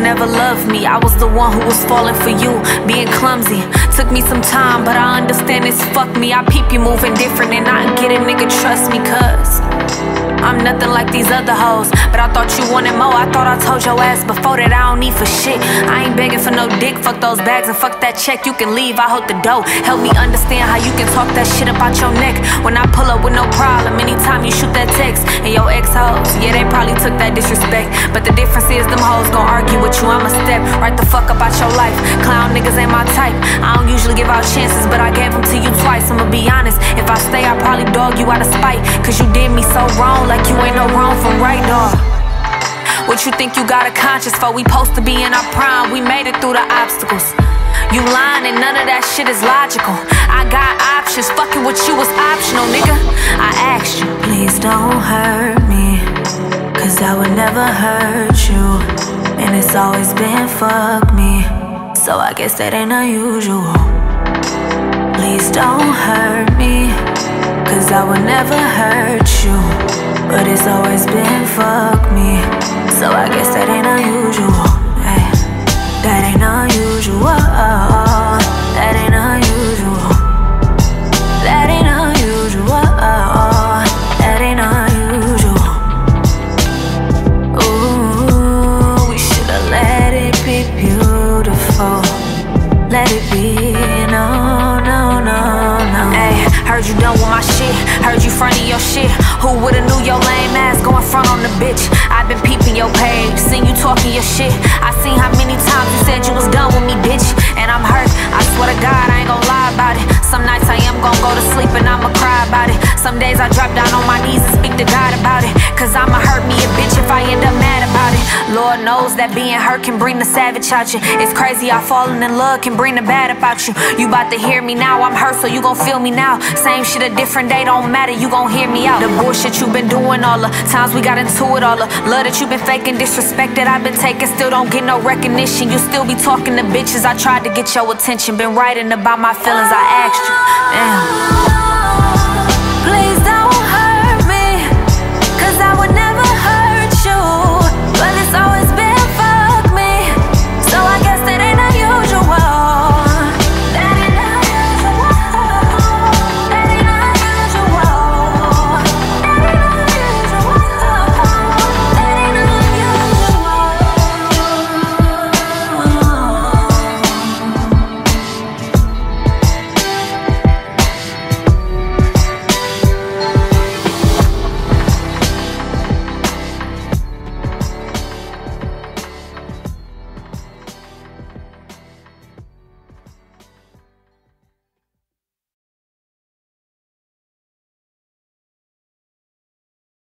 never loved me. I was the one who was falling for you, being clumsy. Took me some time, but I understand it's fuck me. I peep you moving different and I get it, nigga, trust me, cuz I'm nothing like these other hoes. But I thought you wanted more, I thought I told your ass before that I don't need for shit. I ain't begging for no dick, fuck those bags and fuck that check. You can leave, I hold the dough. Help me understand how you can talk that shit about your neck when I pull up with no problem. Anytime you shoot that text. And your ex-hoes, yeah, they probably took that disrespect. But the difference is them hoes gon' argue with you, I'ma step right the fuck up out your life. Clown niggas ain't my type, I don't usually give out chances, but I gave them to you twice. I'ma be honest, if I stay, I probably dog you out of spite, cause you did me so wrong, like you ain't no wrong from right, dog. What you think you got a conscience for? We supposed to be in our prime, we made it through the obstacles. You lying and none of that shit is logical. I got options, fucking with you was optional, nigga. I asked you, please don't hurt me, cause I would never hurt you. And it's always been fuck me, so I guess that ain't unusual. Please don't hurt me, cause I would never hurt you. But it's always been fuck me, so I guess that ain't unusual. Hey, that ain't unusual. That ain't unusual. That ain't unusual. That ain't unusual. Ooh, we should've let it be beautiful. Let it be, no, no, no, no. Ay, heard you done with my shit, heard you frontin' your shit. Who would've knew your lame ass going front on the bitch? I've been peeping your page, seen you talking your shit. I seen how many times you said you was done with me, bitch. And I'm hurt, I swear to God, I ain't gon' lie about it. Some nights I am gon' go to sleep and I'ma cry about it. Some days I drop down on my knees and speak to God about it, cause I'ma hurt me a bitch if I end up mad about it. Lord knows that being hurt can bring the savage out you. It's crazy how falling in love can bring the bad about you. You bout to hear me now, I'm hurt, so you gon' feel me now. Same shit a different day, don't matter, you gon' hear me out. The bullshit you been doing, all the times we got into it, all the love that you been faking, disrespect that I've been taking, still don't get no recognition. You still be talking to bitches, I tried to get your attention, been writing about my feelings, I asked you, damn.